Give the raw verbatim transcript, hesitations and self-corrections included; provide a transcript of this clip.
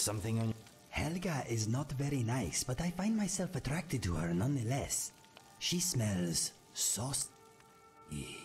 something on... Helga is not very nice, but I find myself attracted to her nonetheless. She smells saucy.